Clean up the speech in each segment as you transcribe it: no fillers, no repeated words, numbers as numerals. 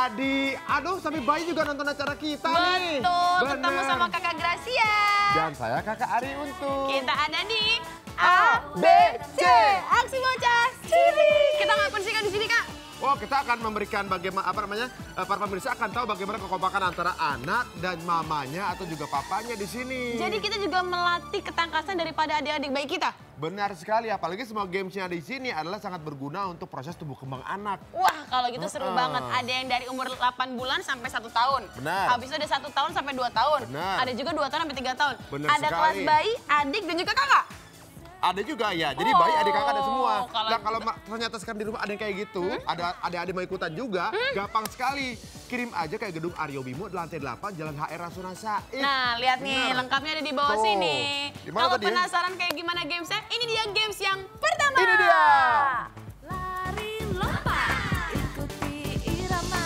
Adi. Aduh, sampai bayi juga nonton acara kita nih. Betul, ketemu sama kakak Gracia. Dan saya kakak Ari Untung. Kita ada di ABC, Aksi Bocah Cilik. Kita ngapain sih Kak di sini Kak? Oh, kita akan memberikan bagaimana para pemirsa akan tahu bagaimana kekompakan antara anak dan mamanya atau juga papanya di sini. Jadi kita juga melatih ketangkasan daripada adik-adik bayi kita. Benar sekali, apalagi semua gamesnya di sini adalah sangat berguna untuk proses tumbuh kembang anak. Wah, kalau gitu seru banget. Ada yang dari umur 8 bulan sampai 1 tahun. Benar. Habis itu ada 1 tahun sampai 2 tahun. Benar. Ada juga 2 tahun sampai 3 tahun. Benar ada sekali. kelas bayi, adik dan juga kakak. Ada juga ya, jadi bayi adik kakak ada semua. Kalau Nah ternyata sekarang di rumah ada yang kayak gitu, ada adik-adik mau ikutan juga, gampang sekali. Kirim aja kayak gedung Aryo Bimo di lantai 8 Jalan HR Rasuna Said. Nah, lihat nih lengkapnya ada di bawah Tuh. sini. Gimana Kalau tadi? penasaran kayak gimana gamesnya, ini dia games yang pertama. Ini dia. Lari lompat, ikuti irama.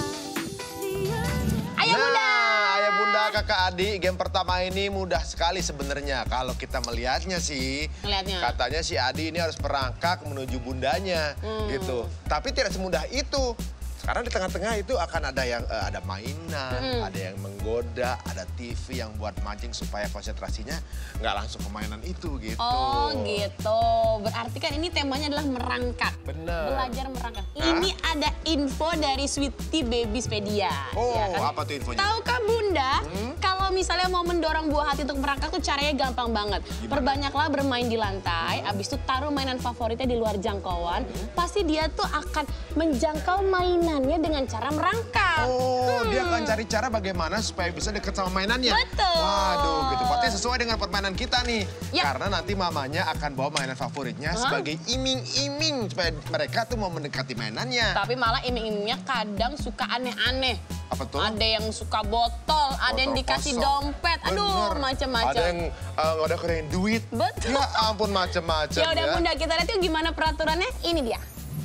Ayah Bunda. Ayah Bunda, kakak adik, game pertama ini mudah sekali sebenarnya. Kalau kita melihatnya sih, katanya si Adi ini harus merangkak menuju bundanya gitu. Tapi tidak semudah itu. Karena di tengah-tengah itu akan ada yang ada mainan, ada yang menggoda, ada TV yang buat mancing supaya konsentrasinya nggak langsung ke mainan itu gitu. Oh gitu, berarti kan ini temanya adalah merangkak. Bener. Belajar merangkak. Ini ada info dari Sweetie Babyspedia. Oh, ya kan? apa tuh infonya? Tahukah Bunda, kalau misalnya mau mendorong buah hati untuk merangkak tuh caranya gampang banget. Perbanyaklah bermain di lantai, abis itu taruh mainan favoritnya di luar jangkauan. Pasti dia tuh akan menjangkau mainannya dengan cara merangkak. Oh, dia akan cari cara bagaimana supaya bisa deket sama mainannya. Betul. Waduh, gitu. Pasti sesuai dengan permainan kita nih. Yap. Karena nanti mamanya akan bawa mainan favoritnya sebagai iming-iming supaya mereka tuh mau mendekati mainannya. Tapi malah iming-imingnya kadang suka aneh-aneh. Apa tuh? Ada yang suka botol, ada yang dikasih kosong. dompet, aduh Bener. macam-macam. Ada yang ada keren duit. Betul. Ya ampun macam-macam Ya udah Bunda, kita lihat yuk gimana peraturannya. Ini dia.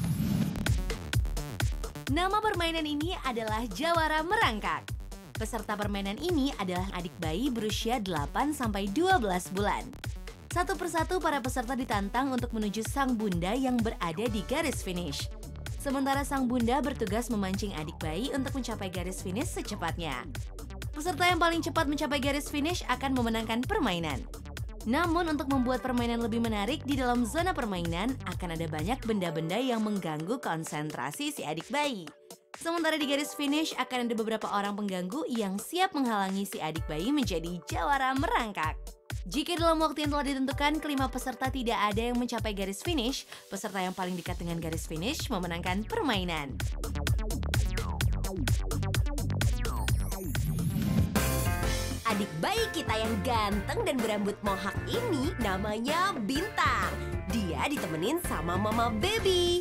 Nama permainan ini adalah Jawara Merangkak. Peserta permainan ini adalah adik bayi berusia 8-12 bulan. Satu persatu para peserta ditantang untuk menuju sang bunda yang berada di garis finish. Sementara sang bunda bertugas memancing adik bayi untuk mencapai garis finish secepatnya. Peserta yang paling cepat mencapai garis finish akan memenangkan permainan. Namun untuk membuat permainan lebih menarik, di dalam zona permainan akan ada banyak benda-benda yang mengganggu konsentrasi si adik bayi. Sementara di garis finish akan ada beberapa orang pengganggu yang siap menghalangi si adik bayi menjadi jawara merangkak. Jika dalam waktu yang telah ditentukan kelima peserta tidak ada yang mencapai garis finish, peserta yang paling dekat dengan garis finish memenangkan permainan. Adik bayi kita yang ganteng dan berambut mohak ini namanya Bintang. Dia ditemenin sama Mama Baby.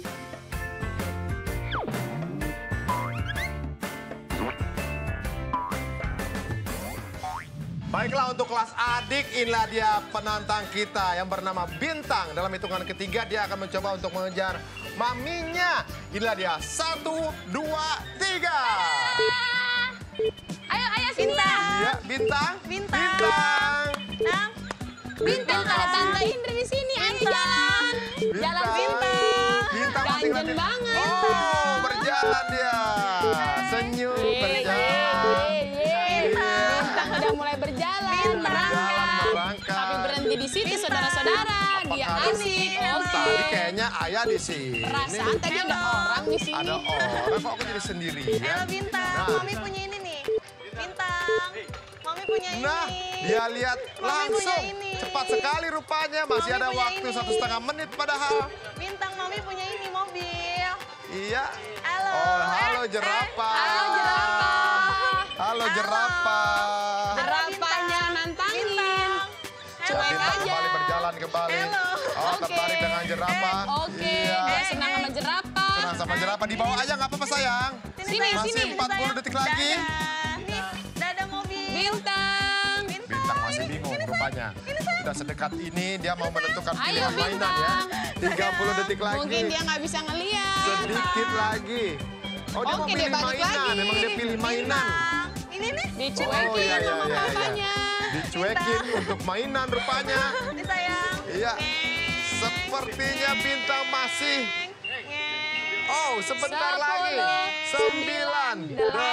Baiklah, untuk kelas adik, inilah dia penantang kita yang bernama Bintang. Dalam hitungan ketiga dia akan mencoba untuk mengejar maminya. Inilah dia, 1, 2, 3. Ayo sini ya. Iya, Bintang. Bintang. Bintang, ada Tante Indri di sini. Ayo jalan. Jalan Bintang. Bintang masih Ganjen banget. Oh, berjalan dia. Senyum, berjalan. Bintang udah mulai berjalan, merangkak. Tapi berhenti di situ, saudara-saudara. Dia asik. Tadi kayaknya ayah di sini. Perasaan tadi ada orang di sini. Ada orang, kok aku jadi sendirian? Halo Bintang, Mami punya ini nih. Bintang, Mami punya ini. Nah, dia lihat langsung. punya ini. Cepat sekali rupanya. Masih Mami ada punya waktu ini. 1,5 menit padahal. Bintang, Mami punya ini mobil. Iya. Halo. Oh, halo jerapah. Halo jerapah. Halo jerapah. Jerapahnya nantangin. Cuek Bintang aja. kembali berjalan kembali. Halo. Oh, tertarik dengan jerapah. Oke, Iya. dia senang sama jerapah. Senang sama jerapah. Di bawah aja nggak apa-apa sayang. Sini, Masih sini. 40 detik lagi. Nih, dadah mobil. Bintang. Bintang masih bingung rupanya. Sudah sedekat ini dia mau menentukan Ayo, pilihan mainan ya. 30 detik lagi. Mungkin dia nggak bisa ngeliat. Sedikit lagi. Oh, dia mau Oke, dia pilih balik mainan. lagi. Memang dia pilih mainan. Bintang, ini nih. Dicuekin Oh, iya, iya, sama iya, iya. papanya. Dicuekin untuk mainan rupanya. Ini sayang. Iya. Sepertinya Bintang masih Oh, sebentar lagi. 9, 8, 7, 6, 5, 4, 3, 2, 1.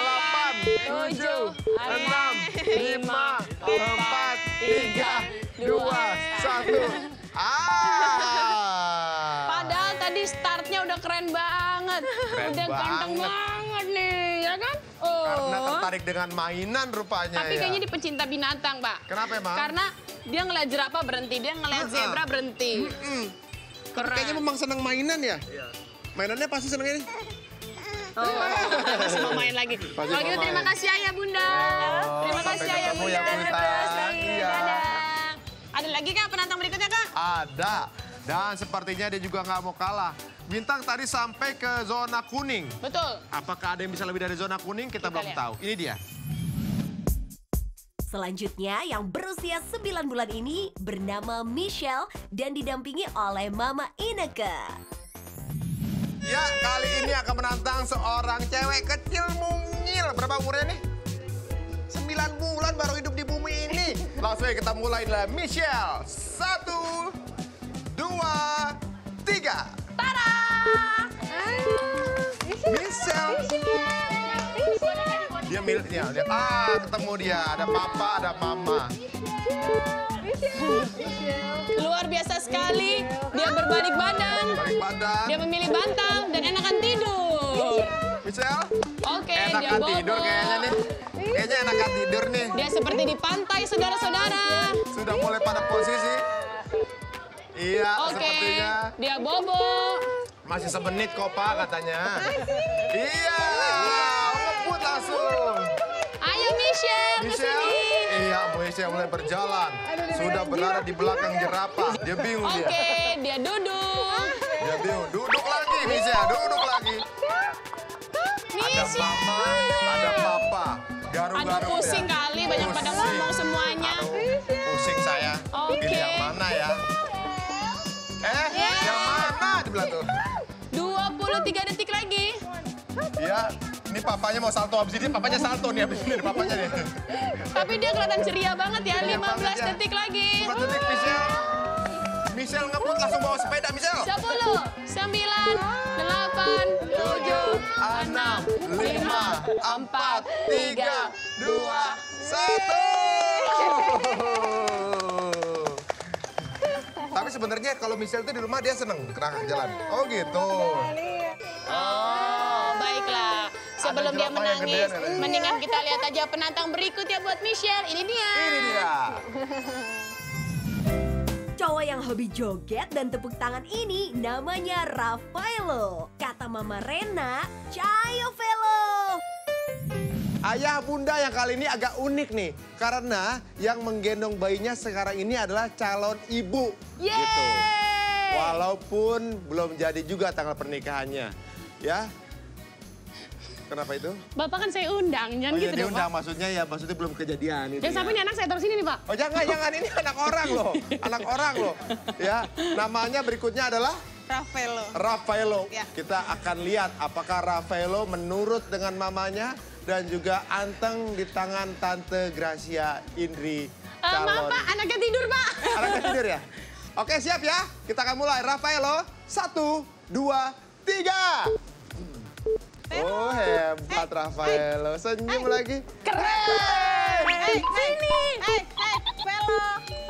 Padahal tadi startnya udah keren banget. Udah ganteng banget nih, ya kan? Karena tertarik dengan mainan rupanya. Tapi kayaknya dia pecinta binatang, Pak. Kenapa emang? Karena dia ngeliat jerapah berhenti, dia ngeliat zebra berhenti. Keren. Kayaknya memang senang mainan ya? Iya. Mainannya pasti senang ini. Masih mau main lagi. Kalau gitu terima kasih Ayah Bunda. Terima kasih Ayah Bunda. Dadah. Ada lagi Kak penantang berikutnya Kak? Ada. Dan sepertinya dia juga nggak mau kalah. Bintang tadi sampai ke zona kuning. Betul. Apakah ada yang bisa lebih dari zona kuning? Kita belum lihat. tahu. Ini dia. Selanjutnya yang berusia 9 bulan ini bernama Michelle dan didampingi oleh Mama Ineke. Ya, kali ini akan menantang seorang cewek kecil mungil. Berapa umurnya nih? 9 bulan baru hidup di bumi ini. Langsung aja kita mulai lah. Michelle. 1, 2, 3. Tada! Michelle. Dia miliknya. Lihat. Ketemu dia. Ada papa, ada mama. Luar biasa sekali. Dia berbalik badan. Balik badan. Dia memilih bantal dan enakan tidur. Michelle. Oke, dia Enakan bobo. tidur kayaknya nih. Kayaknya enakan tidur nih. Dia seperti di pantai, saudara-saudara. Sudah mulai pada posisi. Iya, Oke, sepertinya. dia bobo. Masih semenit kok, Pak, katanya. Iya, ngebut langsung. Ayo Michelle, ke Michelle. sini. Iya, Michelle mulai berjalan. Sudah berada di belakang jerapah. Dia bingung dia. Oke, dia duduk. Dia bingung. Duduk lagi, Michelle. Duduk lagi. Ada mama, ada papa. Garuk-garuk Aduh, pusing dia. kali, banyak pada Pusing. ngomong semuanya. Aduh, pusing saya. Oke. Pilih yang mana ya? Yang mana di belah tuh? 23 detik lagi. Iya, ini papanya mau salto habis ini, papanya salto nih habis ini, papanya nih. Tapi dia kelihatan ceria banget ya, Ceria 15 banget ya. detik lagi. 15 detik, Michelle. Michelle ngebut langsung bawa sepeda, Michelle. 10, 9, 8, 7, 6, 5, 4, 3, 2, 1. Tapi sebenarnya kalau Michelle itu di rumah dia seneng kerangka jalan. Oh gitu. Oh, baiklah. Sebelum dia jerapah yang menangis, gedean ya. mendingan kita lihat aja penantang berikutnya buat Michelle. Ini dia. Ini dia. Cowok yang hobi joget dan tepuk tangan ini namanya Raffaello. Kata Mama Rena, Cayo Velo. Ayah bunda yang kali ini agak unik nih. Karena yang menggendong bayinya sekarang ini adalah calon ibu. Yeay! Gitu. Walaupun belum jadi juga tanggal pernikahannya. Ya. Kenapa itu? Bapak kan saya undang, jangan gitu dong, diundang Pak. maksudnya ya, maksudnya belum kejadian itu. Jangan sampai ini anak saya taruh sini nih, Pak. Oh jangan, ini anak orang loh. Anak orang loh. Ya, namanya berikutnya adalah? Raffaello. Ya. Kita akan lihat apakah Raffaello menurut dengan mamanya dan juga anteng di tangan Tante Gracia Indri. Maaf, Pak, anaknya tidur, Pak. Anaknya tidur ya? Oke, siap ya. Kita akan mulai. Raffaello, 1, 2, 3. Oh, hebat Raffaello. Senyum lagi. Keren! Sini. Velo.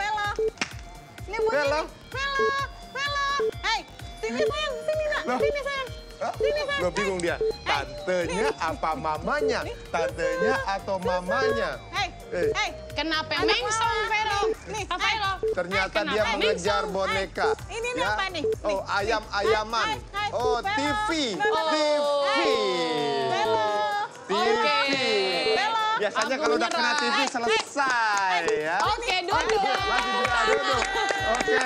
Ini bunyi. Velo. Velo. Hei, sini sayang, sini nak. Loh. Sini sayang. Sini sayang. Lo bingung dia. Tantenya apa mamanya? Tantenya atau mamanya? Hei. Kenapa mengsong, Vero? Nih, Raffaello. Ternyata Kenapa dia mengejar mengsong? boneka. Ini nih Ya. apa nih? Oh, ayam-ayaman. Hai, Oh, Velo. TV. Velo. TV. Velo. TV. Velo. Biasanya kalau udah kena TV selesai ya. Oke, duduk. Lagi juga duduk. Oke.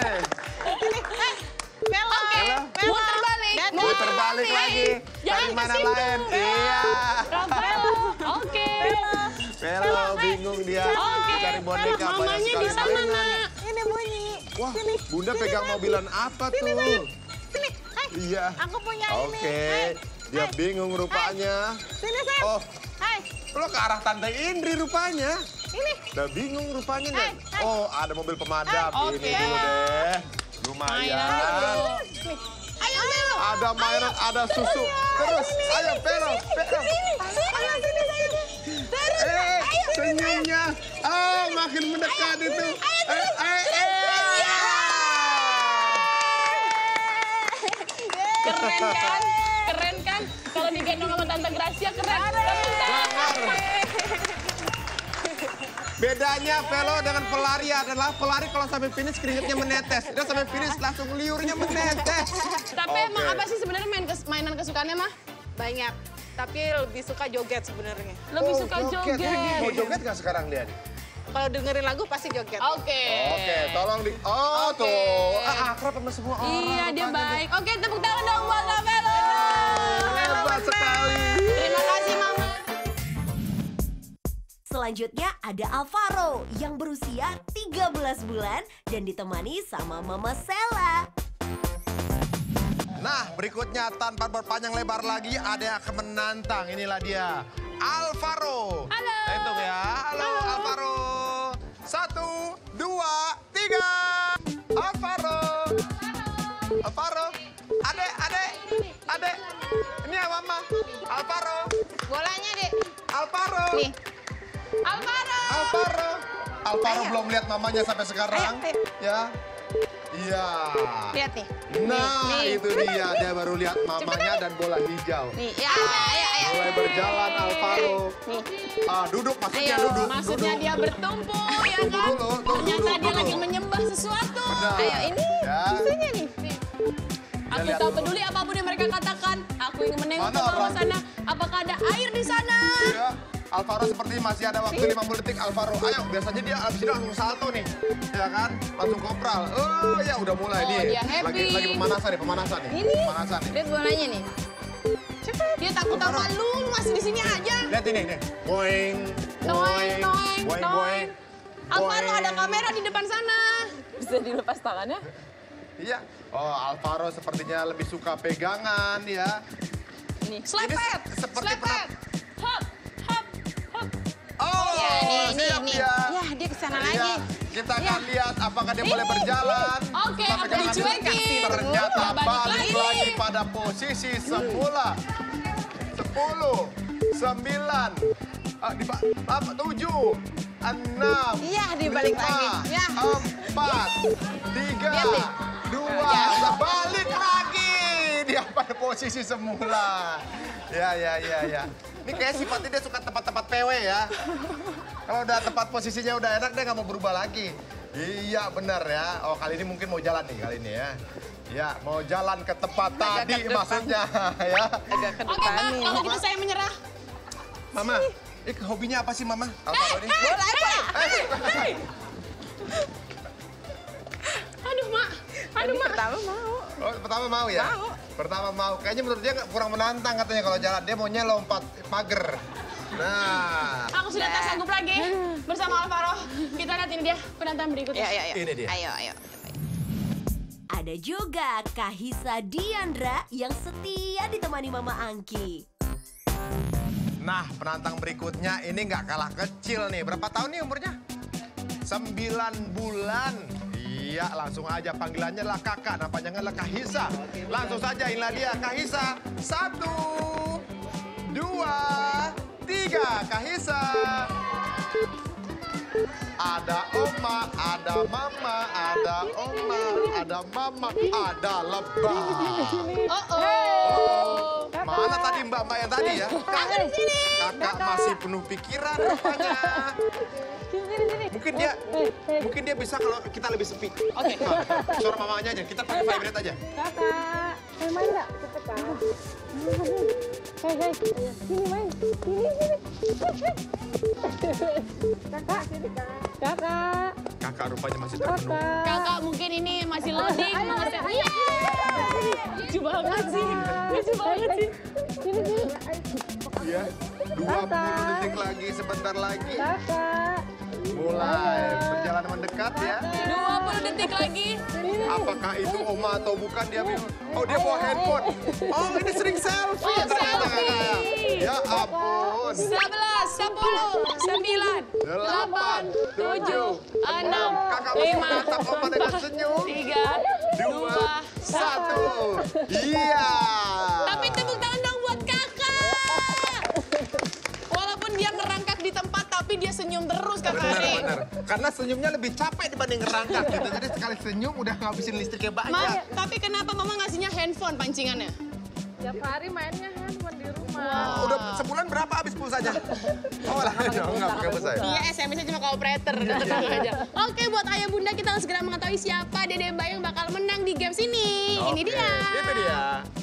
Velo. Velo. Muter balik. Muter balik lagi. Jangan Dari mana ke situ. lain? Iya. Raffaello. Oke. Velo bingung dia. Oke. Cari boneka banyak Mamanya sekali di sana, mainan. Nak. Ini bunyi. Wah, Bunda pegang mobilan apa tuh? Sini. Hai. Iya. Aku punya ini. Oke. Hai. Dia bingung rupanya. Sini sayang. Oh, Hai. lo ke arah Tante Indri rupanya. Ini. Udah bingung rupanya nih. Hai. Oh, ada mobil pemadam. Hai. Ini Oke. dulu deh. Mainan Lumayan. dulu. Ayo Velo. ada mainan, ada susu. Terus, ayo Vero. Senyumnya. Oh, makin mendekat itu. Keren kan? Keren kan? Kalau digendong sama Tante Gracia keren. Bedanya Velo dengan pelari adalah pelari kalau sampai finish keringetnya menetes. Dia sampai finish langsung liurnya menetes. Tapi emang apa sih sebenarnya mainan kesukaannya mah? Banyak. Tapi lebih suka joget sebenarnya. Lebih suka joget. Mau joget nggak sekarang dia? Kalau dengerin lagu pasti joget. Oke, tolong di... Oh, tuh. Akrab sama semua orang. Iya, dia baik. Oke, tepuk tangan dong buat Kak Velo. Hebat sekali. Terima kasih, Mama. Selanjutnya ada Alvaro yang berusia 13 bulan dan ditemani sama Mama Sela. Nah, berikutnya tanpa berpanjang lebar lagi ada yang akan menantang. Inilah dia, Alvaro. Halo. Saya hitung ya. Halo, Alvaro. 1, 2, 3. Alvaro. Alvaro. Adek. Ini ya, Mama. Alvaro. Bolanya, Dek. Alvaro. Nih. Alvaro belum lihat mamanya sampai sekarang. Ayo. Ya. Iya. Lihat nih. Nah, nih. itu dia. Dia baru lihat mamanya dan bola hijau. Nih, ya. Ayo. Mulai berjalan Alvaro. Nih. Duduk, maksudnya Ayo, duduk. Maksudnya duduk. dia bertumpu, ya Tunggu kan? dulu, tunggu Ternyata dulu, dia dulu. lagi menyembah sesuatu. Benar. Ayo, ini Ya. susunya nih. Aku lihat tak dulu. peduli apapun yang mereka katakan. Aku ingin menengok ke Mana bawah orang? sana. Apakah ada air di sana? Ya. Alvaro seperti masih ada waktu 50 detik. Alvaro, ayo. Biasanya dia abis ini langsung salto nih. Ya kan? Langsung kopral. Oh ya udah mulai Oh, nih. dia happy. Lagi pemanasan nih. Ini. Pemanasan nih. Lihat bolanya nih. Dia takut sama lu masih di sini aja. Lihat ini nih. Boing. Toing, toing, Boing, toing. boing. Alvaro Boing. ada kamera di depan sana. Bisa dilepas tangannya? Iya. Oh, Alvaro sepertinya lebih suka pegangan ya. Nih, selepet. Ini seperti Selepet. Hop, hop, hop. Oh, Ya, siap nih. dia. Ya, dia kesana Iya. lagi. Kita akan lihat apakah dia boleh berjalan. Oke, Tapi aku jangan dicuekin. Ternyata Ya, balik balik lagi. lagi pada posisi semula. 10, 9, 7, 6, Iya, dibalik 5, lagi. Ya. 4, 3, Lihat nih. 2, Ya. balik lagi. Dia pada posisi semula. Ya. Ini kayak sifatnya dia suka tempat-tempat PW ya. Kalau udah tempat posisinya udah enak, dia nggak mau berubah lagi. Iya, benar ya. Oh, kali ini mungkin mau jalan nih kali ini ya. Ya, mau jalan ke tempat Agak tadi ke depan. maksudnya ya. Agak ke Oke, depan Pak. nih. Kalau gitu saya menyerah. Mama, hobinya apa sih Mama? Alvaro ini? Hei. Aduh, Mak. Aduh, Mak. Pertama mau. Oh, pertama mau ya? Mau. Pertama mau. Kayaknya menurut dia kurang menantang katanya kalau jalan. Dia maunya lompat pagar. Nah, Aku sudah tak sanggup lagi bersama Alvaro. Kita lihat ini dia penantang berikutnya. Ya. ini dia. Ayo. Ada juga Kahisa Diandra yang setia ditemani Mama Angki. Nah, penantang berikutnya ini nggak kalah kecil nih. Berapa tahun nih umurnya? 9 bulan. Iya, langsung aja panggilannya adalah kakak. Nama panjangnya adalah Kahisa. Langsung saja inilah dia Kahisa. 1, 2, 3. Kahisa. Ada oma, ada mama, ada oma, ada mama, ada lebah. Oh. Mana tadi mbak-mbak yang tadi ya? Kakak di sini. Kakak masih penuh pikiran rupanya. Mungkin dia bisa kalau kita lebih sepi. Oke. Suara mamanya aja, kita pakai vibrate aja. Kakak, main nggak? Cepet kan? Hei, sini main. Sini. Kakak, sini kak. Kakak. Kakak rupanya masih terpenuh. Kakak mungkin ini masih loading. Iya. Lucu banget sih. Lucu banget sih. Sini. Iya, 20 detik lagi, sebentar lagi. Kakak. Mulai berjalan mendekat ya. 20 detik lagi. Apakah itu oma atau bukan dia bingung. Oh, dia bawa handphone. Oh, ini sering selfie. Oh, ternyata selfie. kakak. Ya ampun. 11, 10, 9, 8, 7, 6, Kakak masih 5, tetap oma dengan senyum. 3, 2, 1. 1. Iya. Tapi tepuk tangan dong buat kakak. Walaupun dia ngerangkak di tempat, tapi dia senyum terus kakak Ari. Bener. Karena senyumnya lebih capek dibanding ngerangkak gitu. Jadi sekali senyum udah ngabisin listriknya banyak. Tapi kenapa mama ngasihnya handphone pancingannya? Tiap hari mainnya handphone di rumah. Oh, udah sebulan berapa habis pulsanya? Oh lah, enggak pakai pulsa ya? Iya, SMS-nya cuma ke operator. Aja. Oke, buat ayah bunda kita harus segera mengetahui siapa Dede Bayi yang bakal menang di games ini. Ini Oke, dia. Itu dia.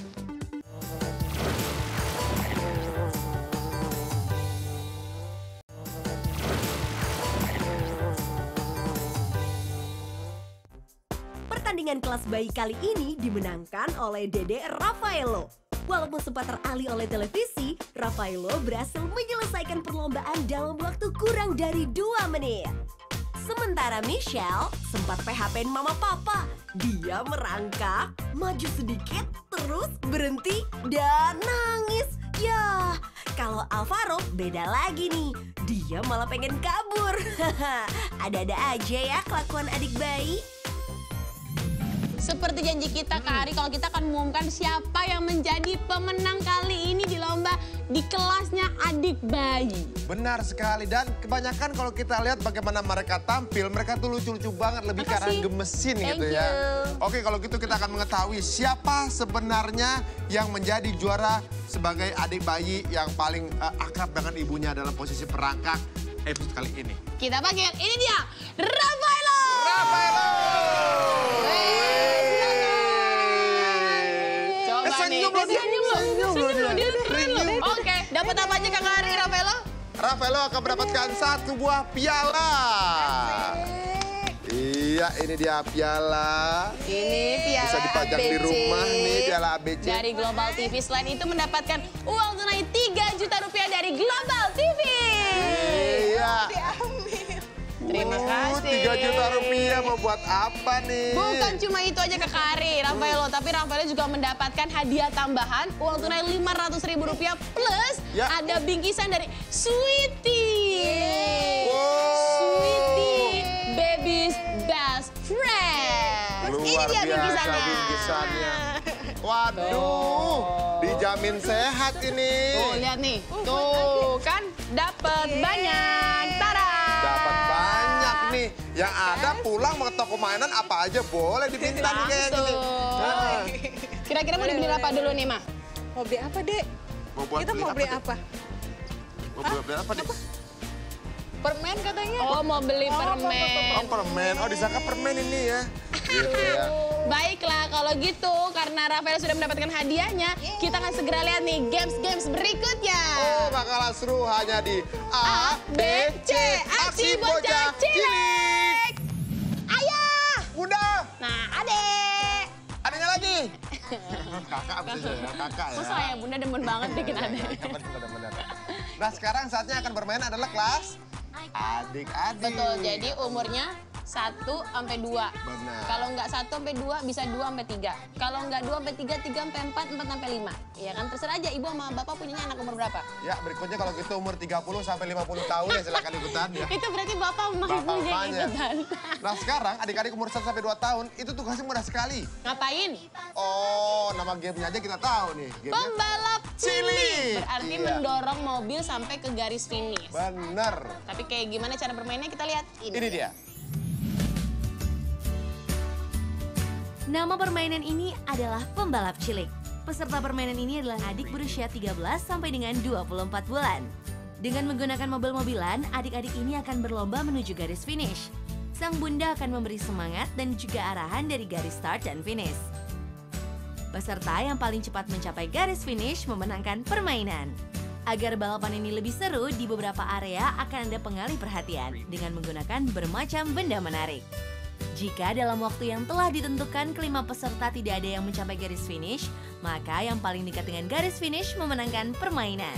Pertandingan kelas bayi kali ini dimenangkan oleh Dede Rafaelo. Walaupun sempat teralih oleh televisi, Rafaelo berhasil menyelesaikan perlombaan dalam waktu kurang dari 2 menit. Sementara Michelle sempat PHP-in mama papa. Dia merangkak, maju sedikit, terus berhenti, dan nangis. Ya, kalau Alvaro beda lagi nih. Dia malah pengen kabur. Ada-ada aja ya kelakuan adik bayi. Seperti janji kita Kak Ari, kalau kita akan mengumumkan siapa yang menjadi pemenang kali ini di lomba di kelasnya adik bayi. Benar sekali, dan kebanyakan kalau kita lihat bagaimana mereka tampil, mereka tuh lucu-lucu banget, lebih karena gemesin gitu ya. Oke, kalau gitu kita akan mengetahui siapa sebenarnya yang menjadi juara sebagai adik bayi yang paling akrab dengan ibunya dalam posisi perangkak episode kali ini. Kita panggil, ini dia, Rafaelo! Rafaelo! Senyum loh, dia keren loh. Oke, dapat apa aja Kak Ari, Rafaelo? Rafaelo akan mendapatkan 1 buah piala. Iya, ini dia piala. Ini piala bisa dipajang ABC di rumah nih, piala ABC. Dari Global TV. Selain itu mendapatkan uang tunai 3 juta rupiah dari Global TV. Iya. Terima kasih. 3 juta rupiah mau buat apa nih? Bukan cuma itu aja Kak Ari, Rafaelo, tapi Rafaelo juga mendapatkan hadiah tambahan uang tunai 500.000 rupiah plus ada bingkisan dari Sweetie. Sweetie, baby's best friend. Luar biasa bingkisannya. Waduh, dijamin sehat ini. Tuh, lihat nih. Tuh, kan dapat banyak. Tada! Dapat banyak nih. Yang ada pulang mau ke toko mainan apa aja boleh diminta nih kayak gini. Kira-kira mau dibeli apa dulu nih, Ma? Mau beli apa, Dek? Kita mau beli apa? Mau beli apa, Dek? Permen katanya. Oh, mau beli permen. Oh, permen. Oh, disangka permen ini ya. Gitu ya. Baiklah, kalau gitu karena Rafael sudah mendapatkan hadiahnya, kita akan segera lihat nih games-games berikutnya. Oh, bakalan seru hanya di A, B, C, Aksi Bocah Cilik. Ayah! Bunda! Nah, adek! Adanya lagi. Kakak abis aja ya, kakak ya. Masa ya, Bunda demen banget bikin adek. Benar-benar. Nah, sekarang saatnya akan bermain adalah kelas adik-adik. Betul, jadi umurnya 1 sampai 2. Benar. Kalau nggak 1 sampai 2 bisa 2 sampai 3. Kalau nggak 2 sampai 3, 3 sampai 4, 4 sampai 5. Ya kan terserah aja ibu sama bapak punyanya anak umur berapa. Ya, berikutnya kalau gitu umur 30 sampai 50 tahun ya silakan ikutan ya. Itu berarti bapak mampunya Bapaknya. ikutan. Nah, sekarang adik-adik umur 1 sampai 2 tahun itu tugasnya mudah sekali. Ngapain? Oh, nama gamenya aja kita tahu nih. Gamenya Pembalap cilik. Berarti Iya. mendorong mobil sampai ke garis finish. Bener. Tapi kayak gimana cara bermainnya kita lihat ini. Ini dia. Nama permainan ini adalah Pembalap Cilik. Peserta permainan ini adalah adik berusia 13 sampai dengan 24 bulan. Dengan menggunakan mobil-mobilan, adik-adik ini akan berlomba menuju garis finish. Sang bunda akan memberi semangat dan juga arahan dari garis start dan finish. Peserta yang paling cepat mencapai garis finish memenangkan permainan. Agar balapan ini lebih seru, di beberapa area akan ada pengalih perhatian dengan menggunakan bermacam benda menarik. Jika dalam waktu yang telah ditentukan kelima peserta tidak ada yang mencapai garis finish, maka yang paling dekat dengan garis finish memenangkan permainan.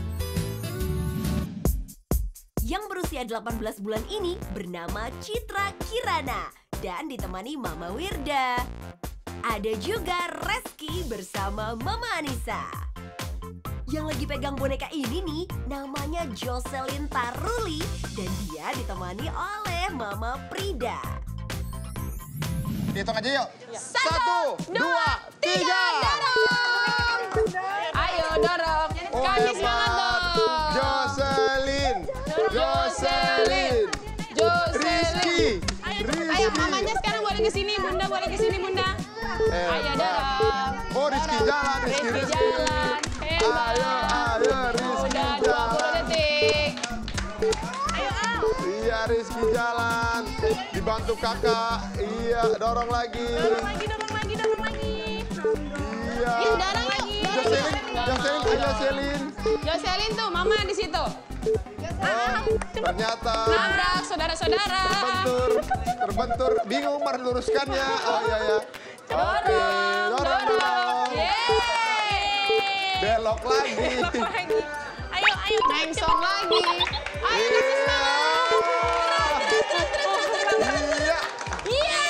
Yang berusia 18 bulan ini bernama Citra Kirana dan ditemani Mama Wirda. Ada juga Reski bersama Mama Anissa. Yang lagi pegang boneka ini nih namanya Jocelyn Taruli dan dia ditemani oleh Mama Prida. hitung aja yuk. 1, 2, 3, dorong! Ayo dorong. Kasih semangat dong. Jocelyn. Rizky. Ayo mamanya sekarang boleh ke sini, Bunda boleh ke sini, Bunda. Ayo dorong. Oh, Rizky jalan, Rizky jalan. Hebat. Ayo, Rizky Udah jalan. 20 detik. Iya, Rizky jalan. Dibantu kakak. Iya, dorong lagi. Dorong lagi. Iya. Yuk dorong lagi. Jocelyn. Jocelyn tuh, mama di situ. Ternyata Nabrak saudara-saudara. terbentur. Bingung meluruskannya. Oh iya ya. Oke, dorong. Yeay. Belok lagi. Ayo. Mengsong lagi. Ayo kasih semangat. Iya. Iya.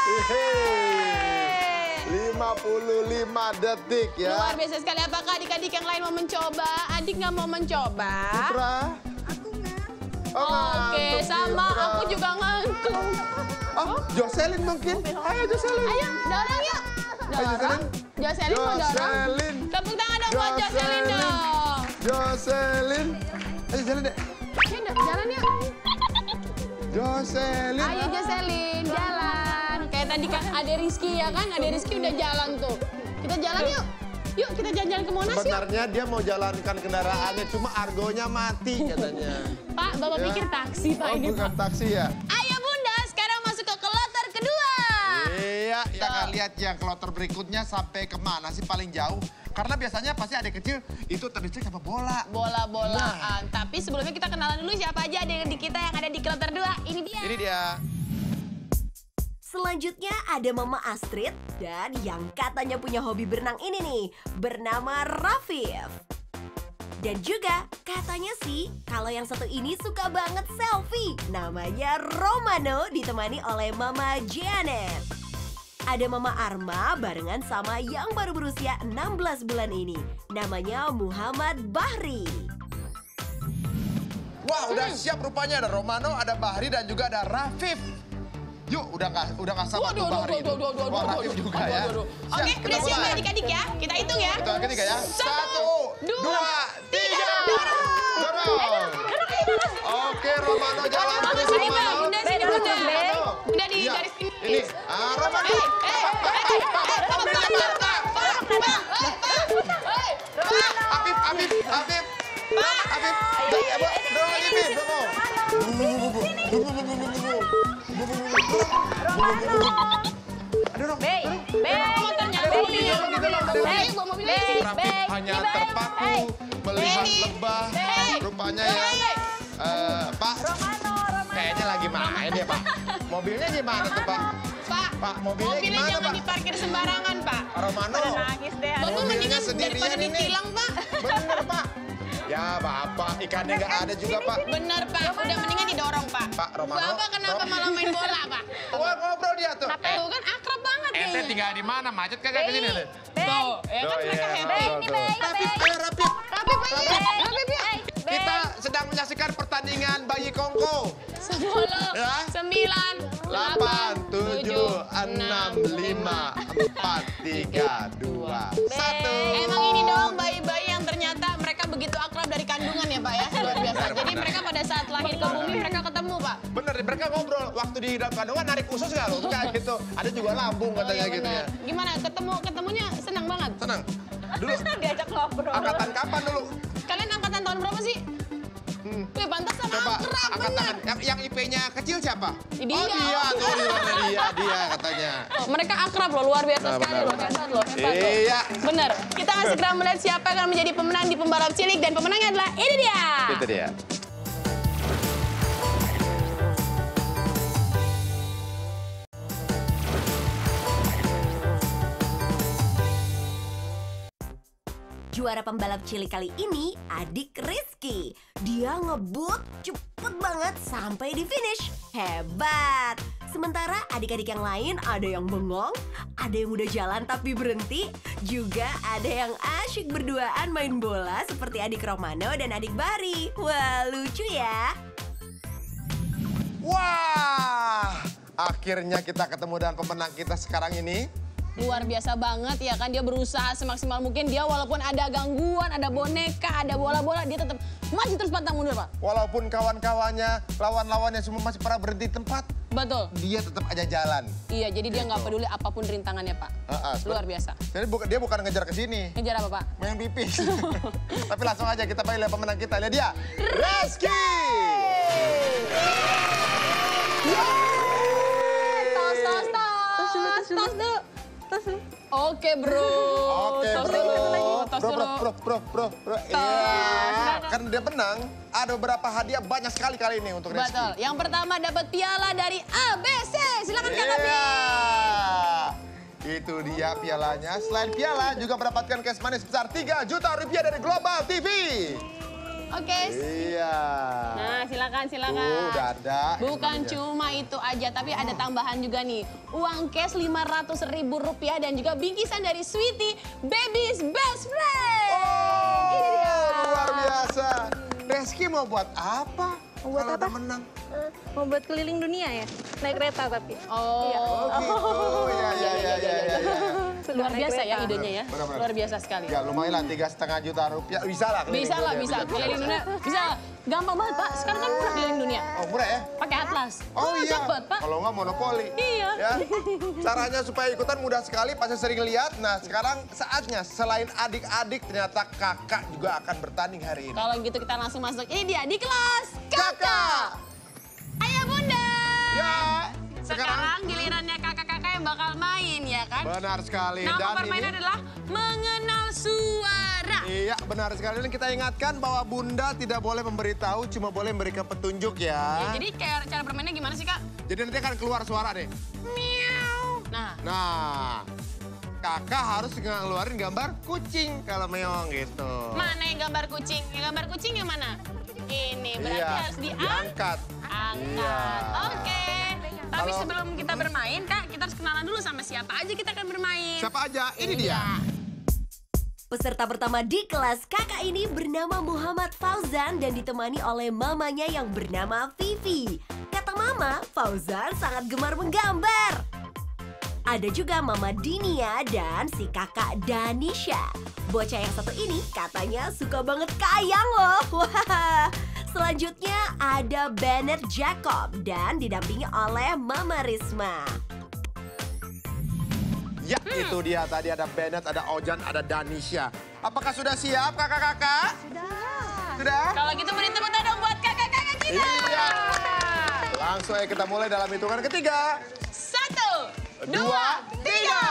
Hehehe. 55 detik ya. Luar biasa sekali. Apakah adik-adik yang lain mau mencoba? Adik nggak mau mencoba? Citra. Oke, sama aku juga ngantuk. Oh, Jocelyn mungkin. Ayo Jocelyn. Ayo, dorong yuk. Dorong. Jocelyn mau dorong. Jocelyn. Tepuk tangan dong buat Jocelyn dong. Jocelyn. Ayo jalan deh. Ayo, jalan yuk. Jocelyn. Ayo Jocelyn, jalan. Kayak tadi kan ada Rizky ya kan? Ada Rizky udah jalan tuh. Kita jalan yuk. Yuk kita jalan-jalan ke Monas yuk. Sebenarnya dia mau jalankan kendaraannya, cuma argonya mati katanya. Pak, Bapak pikir taksi Pak Oh, ini bukan Pak. taksi ya? Ayo Bunda, sekarang masuk ke kloter kedua. Iya, kita akan lihat yang kloter berikutnya sampai kemana sih paling jauh. Karena biasanya pasti adik kecil itu terdistract sama bola. Bola-bolaan. Tapi sebelumnya kita kenalan dulu siapa aja adik kita yang ada di kloter 2. Ini dia. Ini dia. Selanjutnya ada Mama Astrid dan yang katanya punya hobi berenang ini nih, bernama Rafif. Dan juga katanya sih kalau yang satu ini suka banget selfie, namanya Romano ditemani oleh Mama Janet. Ada Mama Arma barengan sama yang baru berusia 16 bulan ini, namanya Muhammad Bahri. Wah, udah siap rupanya. Ada Romano, ada Bahri, dan juga ada Rafif. Yuk, udah nggak sabar tuh Bahri. Wah, Rafif juga ya. Oke, udah siap ya adik-adik ya? Kita hitung ya. Hitungan ketiga ya. 1, 2, 3. Dorong. Oke, Romano jalan terus. Sini Bang, Bunda sini Bunda. Bunda di Iya, garis finish. ini. Romano. Afif. Dorong lagi, Bib. Rafif hanya terpaku melihat lebah. Rupanya ya. Pak, kayaknya lagi main ya Pak. Mobilnya gimana tuh Pak? Pak, mobilnya gimana jangan Pak? diparkir sembarangan Pak. Romano, Nangis deh. Bapak mobilnya mendingan sendirian daripada ini. ditilang Pak. Bener Pak. Ya Bapak, ikannya nggak ada juga Pak. Bener Pak, udah mendingan didorong Pak. Pak, Romano. Bapak kenapa malah main bola Pak? Wah, ngobrol dia tuh. Tuh kan akrab banget Ente kayaknya. tinggal di mana? Macet kagak ke sini? Tuh, ya kan mereka happy. Rafif, ayo Rafif. Rafif ya. Kita sedang menyaksikan pertandingan bayi Kongko. 10, Ya. 9, 8, 7, 6, 5, 4, 3, 2, 1. Emang ini dong bayi-bayi yang ternyata mereka begitu akrab dari kandungan ya Pak ya, luar biasa. Jadi mereka pada saat lahir ke bumi mereka ketemu Pak. Bener, mereka ngobrol. Waktu di dalam kandungan narik usus nggak loh? Enggak gitu. Ada juga lambung katanya iya, gitu ya. bener. Gimana ketemunya senang banget? Senang. Dulu Diajak ngobrol. angkatan kapan dulu? Kalian angkatan tahun berapa sih? Wih, pantasan Coba akrab angkat bener. tangan. Yang IP-nya kecil siapa? Dia. Oh dia, tuh dia katanya. Oh, mereka akrab loh, luar biasa sekali loh, hebat loh. Iya. Bener, kita akan segera melihat siapa yang akan menjadi pemenang di Pembalap Cilik dan pemenangnya adalah ini dia. Itu dia. Juara pembalap cilik kali ini adik Rizky. Dia ngebut cepet banget sampai di finish. Hebat! Sementara adik-adik yang lain ada yang bengong, ada yang udah jalan tapi berhenti, juga ada yang asyik berduaan main bola seperti adik Romano dan adik Bahri. Wah, lucu ya! Wah, Akhirnya kita ketemu dengan pemenang kita sekarang ini. Luar biasa banget ya kan, dia berusaha semaksimal mungkin. Dia walaupun ada gangguan, ada boneka, ada bola-bola, dia tetap maju terus pantang mundur, Pak. Walaupun kawan-kawannya, lawan-lawannya semua masih pernah berhenti di tempat. Betul. Dia tetap aja jalan. Iya, jadi dia nggak peduli apapun rintangannya, Pak. Luar biasa. Jadi dia bukan ngejar ke sini. Ngejar apa, Pak? Main pipis. Tapi langsung aja kita panggil pemenang kita. Lihat dia. Reski! Tos dulu. Oke, bro. Oke, Tos bro. dulu. Tos dulu. Bro. Iya. Kan dia menang. Ada beberapa hadiah banyak sekali kali ini untuk Reski. Betul. Yang pertama dapat piala dari ABC. Silakan Kak Gabi. Itu dia pialanya. Selain piala juga mendapatkan cash money sebesar 3 juta rupiah dari Global TV. Oke. Iya. Nah, silakan. Udah ada. Bukan cuma itu aja, tapi ada tambahan juga nih. Uang cash Rp500.000 dan juga bingkisan dari Sweetie Baby's Best Friend. Ini dia. Luar biasa. Reski mau buat apa? Mau buat kalau apa? udah menang? Mau buat keliling dunia ya? Naik kereta tapi. Oh, Iya. luar biasa ya kereta. idenya ya. Benar-benar. Luar biasa sekali. Ya lumayan lah, 3,5 juta rupiah. Bisa lah keliling dunia. Bisa. Keliling dunia. Bisa. Gampang banget, Pak. Sekarang kan murah keliling dunia. Oh murah ya? Pakai Atlas. Oh iya. Cepet, Pak. Kalau nggak monopoli. Iya. Ya. Caranya supaya ikutan mudah sekali, pasti sering lihat. Nah sekarang saatnya selain adik-adik ternyata kakak juga akan bertanding hari ini. Kalau gitu kita langsung masuk. Ini dia di kelas kakak. Ayah Bunda. Ya. Sekarang gilirannya kakak-kakak yang bakal main ya kan? Benar sekali. Nama Dan permainan adalah mengenal suara. Iya benar sekali. Dan kita ingatkan bahwa Bunda tidak boleh memberitahu, cuma boleh memberikan petunjuk ya. Ya, jadi kayak cara bermainnya gimana sih, Kak? Jadi nanti akan keluar suara deh. Miau. Nah, kakak harus ngeluarin gambar kucing kalau meong gitu. Mana yang gambar kucing? Yang gambar kucing yang mana? Ini berarti Iya, harus diangkat. Angkat. Iya. Oke. Tapi Kalau- sebelum kita bermain, Kak, kita harus kenalan dulu sama siapa aja kita akan bermain. Siapa aja? Ini dia. Peserta pertama di kelas kakak ini bernama Muhammad Fauzan dan ditemani oleh mamanya yang bernama Vivi. Kata mama, Fauzan sangat gemar menggambar. Ada juga Mama Dinia dan si kakak Danisha. Bocah yang satu ini katanya suka banget kayang loh. Wah. Selanjutnya ada Bennett Jacob dan didampingi oleh Mama Risma. Ya, itu dia. Tadi ada Bennett, ada Ojan, ada Danisha. Apakah sudah siap kakak-kakak? Sudah. Kalau gitu beri tepuk tangan dong buat kakak-kakak kita. Iya. Langsung aja kita mulai dalam hitungan ketiga. 1, 2, 3.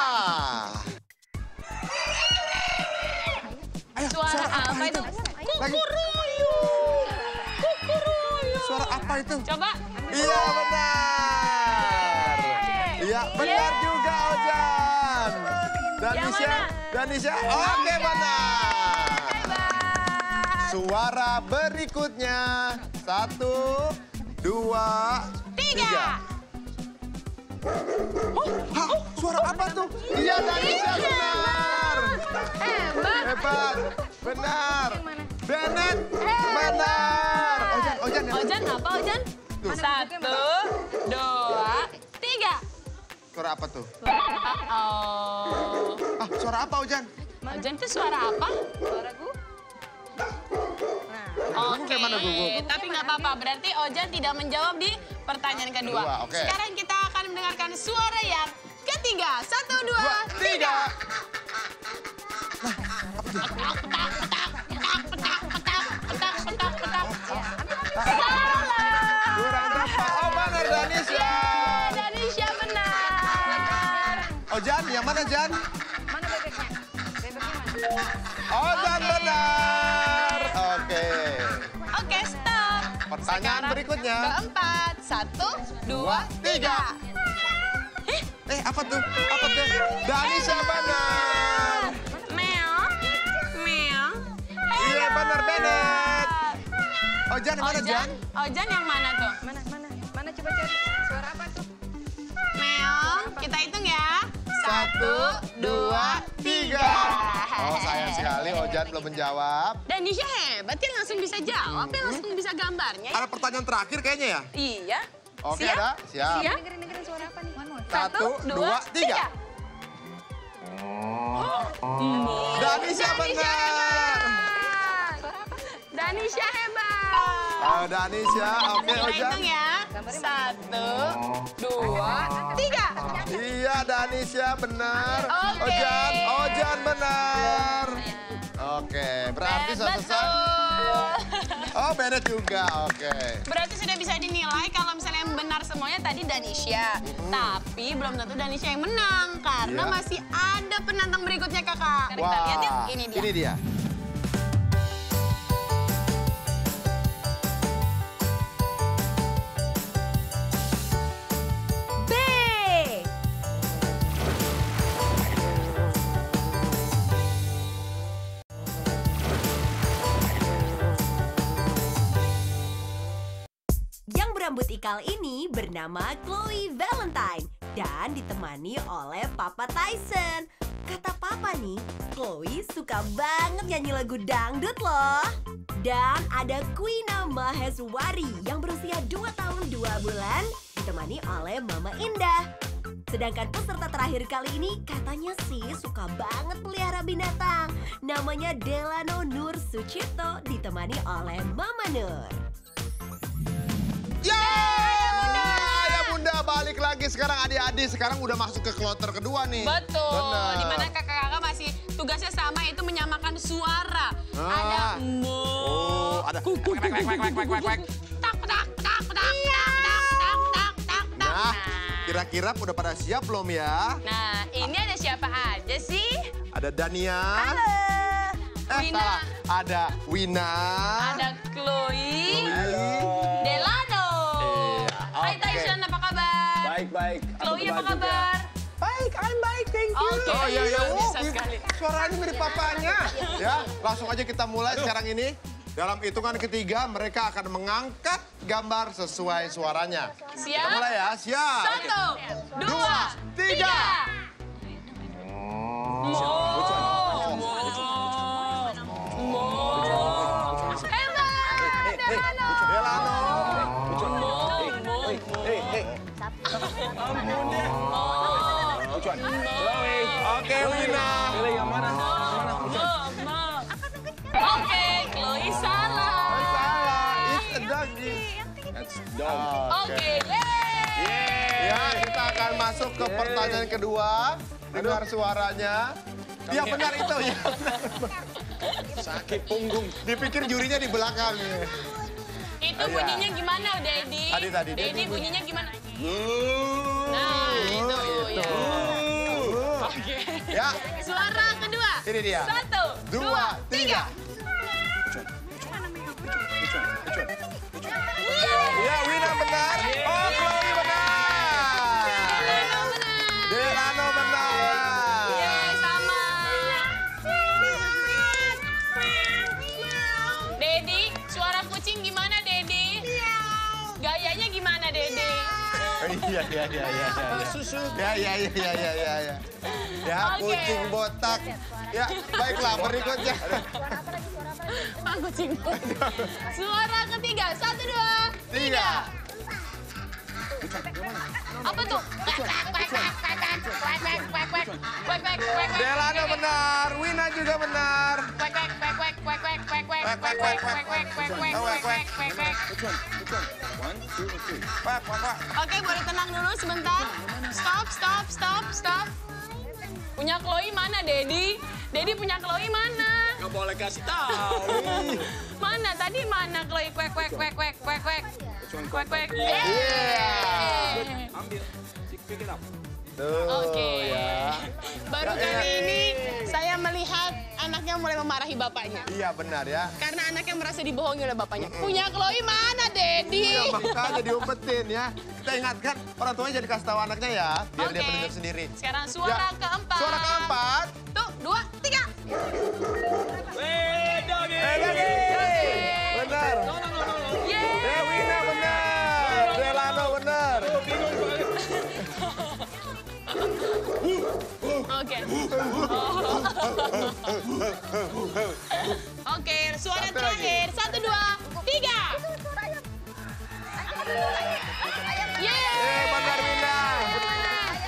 Ayo, Suara apa itu? Kukuruyu. Kukuruyu. Suara apa itu? Coba. Iya benar. Iya benar juga Ojan. Danisha. Oke benar. Suara berikutnya. 1, 2, 3. Hah, suara apa tuh? Iya Danisha benar. Hebat. Benar. Bennett. Benar. Ojan. Ojan apa Ojan? 1, 2, 3. Suara apa tuh? Oh. Ah, suara apa Ojan? Ojan itu suara apa? Suara gu. Oke, tapi nggak apa-apa. Berarti Ojan tidak menjawab di pertanyaan kedua. Oke. Sekarang kita akan mendengarkan suara yang ketiga. 1, 2, 3. Kurang tepat. Oh benar Danisha. Danisha benar. Ojan, yang mana Jan? Mana bebeknya? Bebeknya mana? Ojan benar. Oke. Oke, stop. Pertanyaan Sekarang berikutnya. keempat. 1, 2, 3. Apa tuh? Apa tuh? Danisha benar. Meong. Meong. Iya benar Bennett. Ojan yang mana Jan? Ojan yang mana tuh? Mana coba cari. Suara apa tuh? Meong. Kita hitung ya. 1, 2, 3. Oh sayang sekali Ojan belum menjawab. Dan Nisha hebat ya, langsung bisa jawab ya, langsung bisa gambarnya ya. Ada pertanyaan terakhir kayaknya ya? Iya. Oke Siap? ada? Siap. Siap? Dengerin suara 1, 2, 3. Danisha benar. Danisha hebat. Danisha, oke Kita Ojan. hitung ya. 1, 2, 3. Iya, Danisha benar. Oke. Ojan benar. Oke, berarti selesai. Oh, Bennett juga, oke. Berarti sudah bisa dinilai kalau misalnya yang benar semuanya tadi Danisha. Tapi belum tentu Danisha yang menang karena Iya. masih ada penantang berikutnya kakak. Kita lihat yuk, ini dia. Ini dia. B. Yang berambut ikal ini bernama Chloe Valentine dan ditemani oleh Papa Tyson. Kata Papa nih, Chloe suka banget nyanyi lagu dangdut loh. Dan ada Queena Maheswari yang berusia 2 tahun 2 bulan ditemani oleh Mama Indah. Sedangkan peserta terakhir kali ini katanya sih suka banget pelihara binatang. Namanya Delano Nur Sucipto ditemani oleh Mama Nur. Ya, Ayah Bunda balik lagi sekarang adik-adik. Sekarang udah masuk ke kloter kedua nih. Betul, Benar. dimana kakak-kakak masih tugasnya sama, itu menyamakan suara. Ada mo, ada tak tak tak tak tak tak tak tak. Nah, kira-kira udah pada siap belum ya? Nah, ini ada siapa aja sih? Ada Dania. Wina. Salah. Ada Wina. Ada Chloe. Halo. Delano. Hai oke. Tyson, apa kabar? Baik. Chloe apa kabar? Baik, I'm baik, thank you. Oke, Oh iya, iya. bisa sekali. Suaranya mirip papanya. Ya, langsung aja kita mulai sekarang ini. Dalam hitungan ketiga, mereka akan mengangkat gambar sesuai suaranya. Siap? Kita mulai ya, siap. 1, 2, 3. Oke, Wina. Pilih yang mana? Oke, Chloe salah. Salah, it's a doggy. That's dog. Oke, yeay. Ya, kita akan masuk ke pertanyaan kedua. Dengar suaranya. Ya benar itu ya. Sakit punggung. Dipikir jurinya di belakang. Itu bunyinya gimana, Dedi? Tadi. Dedi bunyinya gimana? Nah, itu ya. Oke. Ya, Suara kedua. ini dia. 1, 2, 3. Ya, Wina benar. Oh, Chloe benar. Delano benar. Yeay, sama. Dedi, suara kucing gimana, Dedi? Gayanya gimana, Dedi? Iya. Susu. Ya. Ya, Oke. kucing botak. Ya, baiklah berikutnya. Kucing. Suara ketiga, 1, 2, 3. 3. Apa tuh? Delano benar, Wina juga benar. One, two, and three. Oke, boleh tenang dulu sebentar. Stop. Punya Chloe mana, Dedi? Dedi punya Chloe mana? Nggak boleh kasih tahu. Mana? Tadi mana Chloe? Kuek. Ambil. Pick it up. Oke. Ya. Baru kali ini saya melihat anaknya mulai memarahi bapaknya. Iya benar ya. Karena anaknya merasa dibohongi oleh bapaknya. Punya Chloe mana, Dedi? Iya, makanya diumpetin ya. Kita ingatkan orang tuanya jadi kasih tahu anaknya ya, biar dia Oke. penunjuk sendiri. Sekarang suara Ya, keempat. Suara keempat. Tuh, 2, 3. Benar. Yeay. Wina benar. Delano benar. Oke. Oke, suara Sampai terakhir. 1, 2, 3. Yeay. Benar Wina.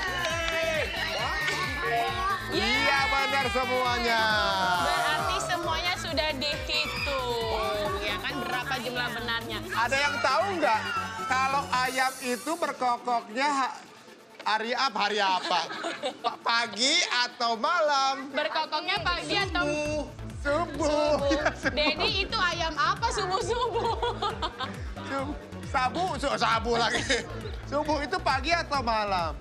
semuanya. Berarti semuanya sudah dihitung, ya kan? Berapa jumlah benarnya? Ada yang tahu nggak kalau ayam itu berkokoknya hari apa? Pagi atau malam? Berkokoknya pagi atau Subuh. Dedi itu ayam apa subuh-subuh? Sabu lagi. Subuh itu pagi atau malam?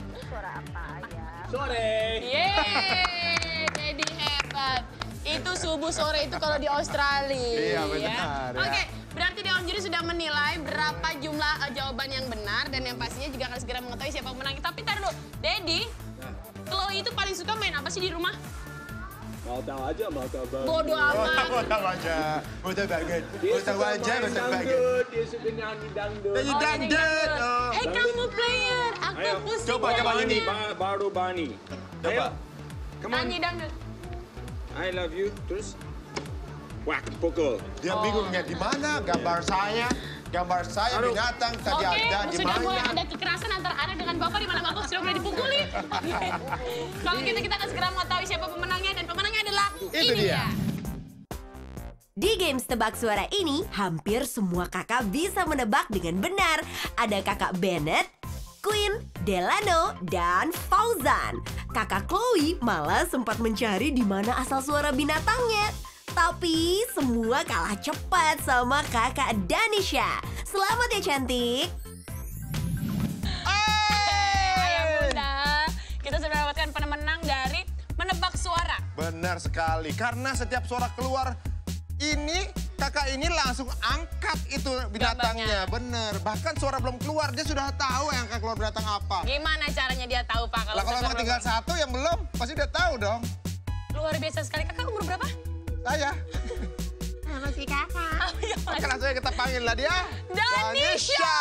Sore. Yeay, Dedi hebat. Itu subuh sore itu kalau di Australia. Iya, benar, ya. Oke, berarti Dewan Juri sudah menilai berapa jumlah jawaban yang benar dan yang pastinya juga akan segera mengetahui siapa pemenang. Tapi tar dulu, Dedi, Chloe itu paling suka main apa sih di rumah? Mau tahu aja, mau tahu banget. Bodoh amat. Mau tahu aja. Dia suka main dangdut, dia suka nyanyi dangdut. Nyanyi dangdut. Oh. Hei kamu player, aku Ayo, pusing. coba Bani, ini. baru Bani. Coba. Ayo, come on. Nyanyi dangdut. I love you, terus whack, pukul. Dia bingung ya di mana gambar saya binatang tadi Oke, ada di sudah mulai mana. ada kekerasan antara anak dengan bapak di mana bapak sudah mulai dipukuli. Kalau gitu kita akan segera mengetahui siapa pemenangnya dan pemenangnya adalah Itu ini dia. Di games tebak suara ini, hampir semua kakak bisa menebak dengan benar. Ada kakak Bennett, Queen, Delano, dan Fauzan. Kakak Chloe malah sempat mencari di mana asal suara binatangnya. Tapi semua kalah cepat sama kakak Danisha. Selamat ya cantik. Ayah Bunda, kita sudah mendapatkan pemenang dari menebak suara. Benar sekali, karena setiap suara keluar ini kakak ini langsung angkat itu binatangnya. Bener, bahkan suara belum keluar dia sudah tahu yang akan keluar binatang apa. Gimana caranya dia tahu Pak? Lah kalau emang tinggal satu yang belum, pasti dia tahu dong. Luar biasa sekali. Kakak umur berapa? Saya. Masih kakak. Oke, langsung aja kita panggil lah dia. Danisha.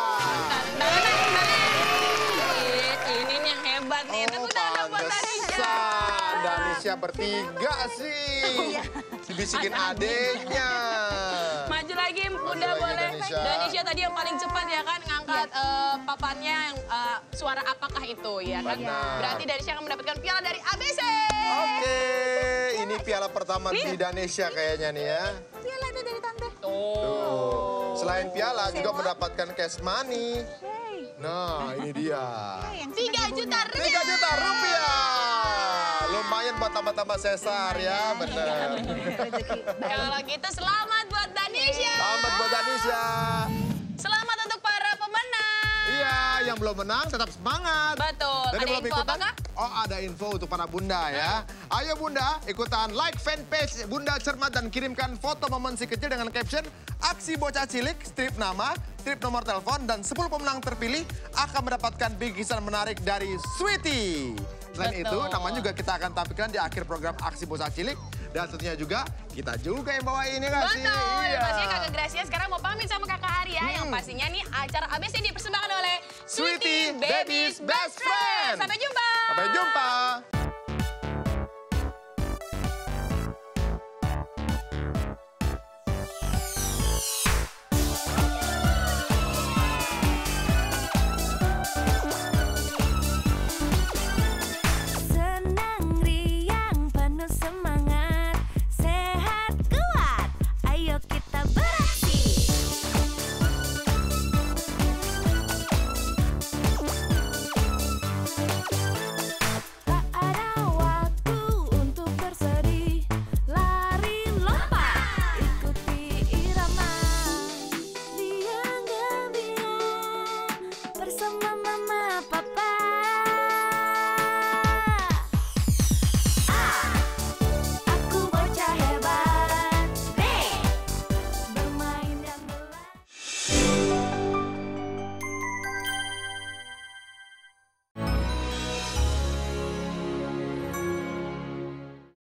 Ini nih yang hebat nih. Tepuk tangan buat Danisha. Danisha bertiga sih. Dibisikin adeknya. Maju lagi Bunda lagi, boleh. Danisha. Danisha tadi yang paling cepat ya kan ngangkat papannya yang suara apakah itu ya kan. Benar. Berarti Danisha akan mendapatkan piala dari ABC. Oke, ini piala pertama di Danisha kayaknya nih ya. Piala itu dari tante. Tuh. Selain piala juga mendapatkan cash money. Nah, ini dia. 3 juta 3 juta rupiah. Lumayan buat tambah-tambah sesar ya, bener. Kalau gitu selamat buat Danisha. Selamat buat Danisha. Selamat untuk para pemenang. Iya, yang belum menang tetap semangat. Betul. Dan Ada yang belum info ikutan, apakah? oh ada info untuk para bunda ya. Ayo bunda, ikutan like fanpage Bunda Cermat dan kirimkan foto momen si kecil dengan caption Aksi Bocah Cilik, strip nama, strip nomor telepon, dan 10 pemenang terpilih akan mendapatkan bingkisan menarik dari Sweety. Selain Betul. itu, namanya juga kita akan tampilkan di akhir program Aksi Bocah Cilik. Dan tentunya juga, kita juga yang bawa ini nggak sih? Betul. Iya. Pastinya Kakak Gracia sekarang mau pamit sama Kakak Arya. Yang pastinya nih acara ABC dipersembahkan oleh Sweety Baby's Best Friend. Sampai jumpa. Sampai jumpa.